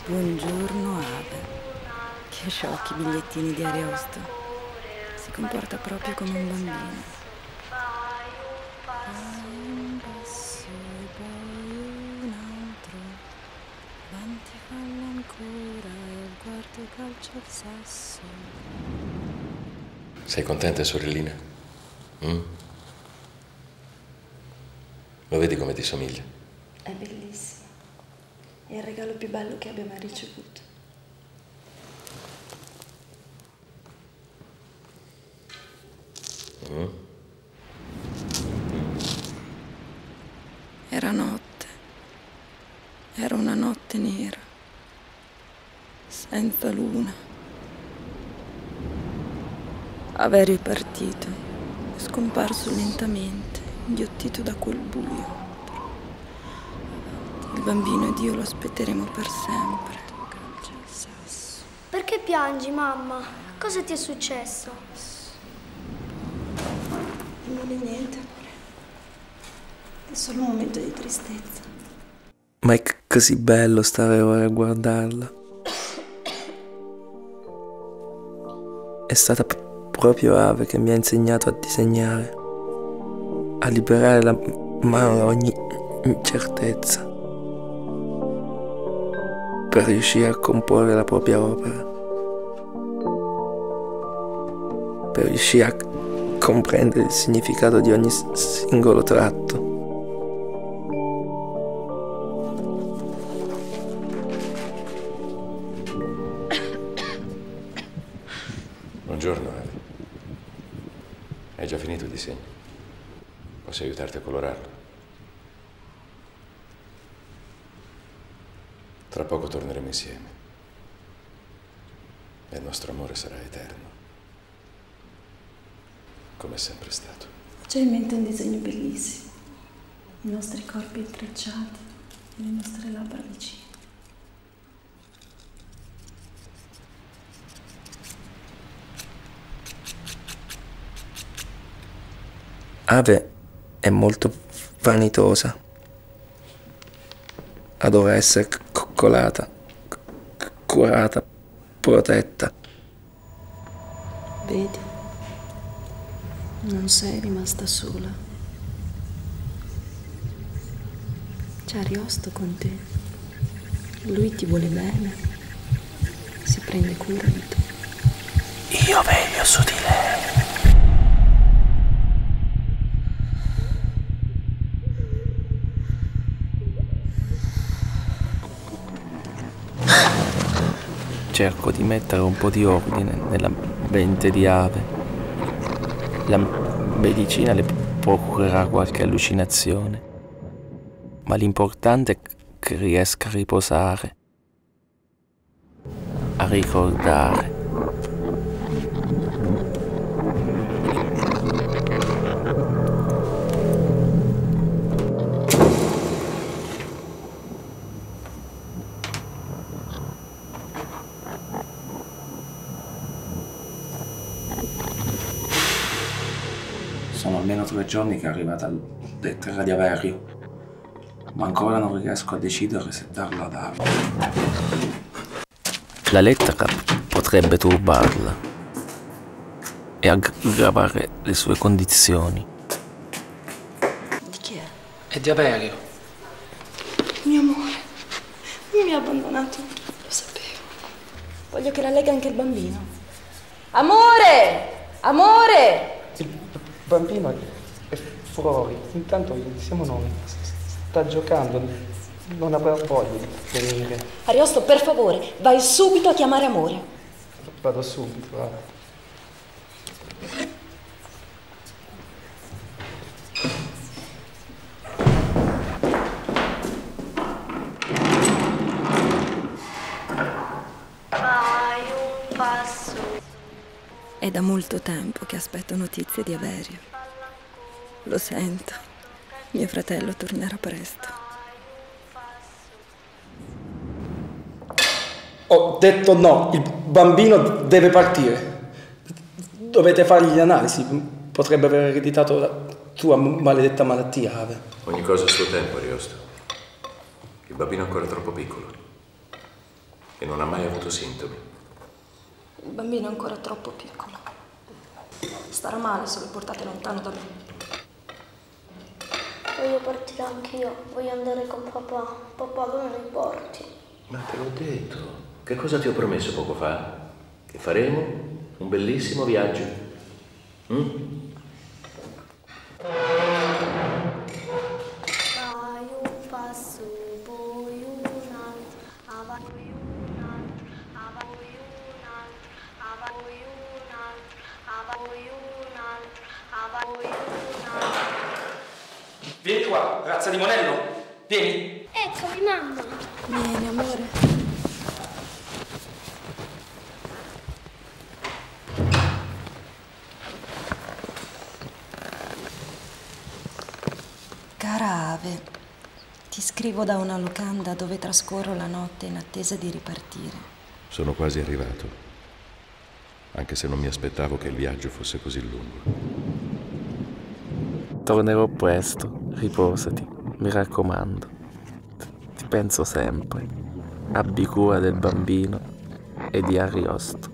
Buongiorno Ave. Che sciocchi bigliettini di Ariosto. Si comporta proprio come un bambino. Un passo e poi un altro. Avanti fallo ancora e al quarto calcio al sasso. Sei contenta, sorellina? Lo vedi come ti somiglia? È bellissimo. È il regalo più bello che abbia mai ricevuto. Era notte. Era una notte nera. Senza luna. Averio è partito. È scomparso lentamente, inghiottito da quel buio. Il bambino ed io lo aspetteremo per sempre. Perché piangi, mamma? Cosa ti è successo? Non è niente, amore. È solo un momento di tristezza. Ma è così bello stare ora a guardarla. È stata proprio Ave che mi ha insegnato a disegnare, a liberare la mano da ogni incertezza, per riuscire a comporre la propria opera, per riuscire a comprendere il significato di ogni singolo tratto. Buongiorno, Ave. Hai già finito il disegno? Posso aiutarti a colorarlo? Tra poco torneremo insieme. E il nostro amore sarà eterno. Come è sempre stato. Ho già in mente un disegno bellissimo. I nostri corpi intrecciati e le nostre labbra vicine. Ave è molto vanitosa. Adora essere coccolata, curata, protetta. Vedi? Non sei rimasta sola. C'è Ariosto con te. Lui ti vuole bene. Si prende cura di te. Io veglio su di lei. Cerco di mettere un po' di ordine nella mente di Ave. La medicina le procurerà qualche allucinazione, ma l'importante è che riesca a riposare, a ricordare. Sono almeno 3 giorni che è arrivata la lettera di Averio, ma ancora non riesco a decidere se darla ad Ave. La lettera potrebbe turbarla e aggravare le sue condizioni. Di chi è? È di Averio. Mio amore. Mi ha abbandonato. Lo sapevo. Voglio che la lega anche il bambino. Amore! Amore! Il bambino è fuori, intanto siamo noi, sta giocando, non avrà voglia di venire. Ariosto, per favore, vai subito a chiamare Amore. Vado subito, va. Fai un passo. È da molto tempo che aspetto notizie di Averio. Lo sento. Mio fratello tornerà presto. Ho detto no, il bambino deve partire. Dovete fargli le analisi, potrebbe aver ereditato la tua maledetta malattia, Ave. Ogni cosa a suo tempo, Ariosto. Il bambino è ancora troppo piccolo. E non ha mai avuto sintomi. Il bambino è ancora troppo piccolo. Starà male se lo portate lontano da me. Voglio partire anch'io, voglio andare con papà. Papà, dove mi porti? Ma te l'ho detto. Che cosa ti ho promesso poco fa? Che faremo un bellissimo viaggio. Fai un passo, poi un altro, avanti un altro, avanti un altro, avanti un altro, avanti un altro, avanti un altro. Vieni qua, razza di monello. Vieni. Eccomi, mamma. Vieni, amore. Cara Ave, ti scrivo da una locanda dove trascorro la notte in attesa di ripartire. Sono quasi arrivato. Anche se non mi aspettavo che il viaggio fosse così lungo. Tornerò presto, riposati, mi raccomando. Ti penso sempre. Abbi cura del bambino e di Ariosto.